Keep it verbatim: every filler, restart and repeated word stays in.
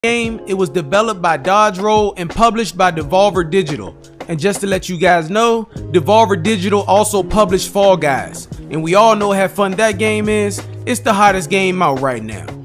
game, it was developed by Dodge Roll and published by Devolver Digital. And just to let you guys know, Devolver Digital also published Fall Guys. And we all know how fun that game is. It's the hottest game out right now.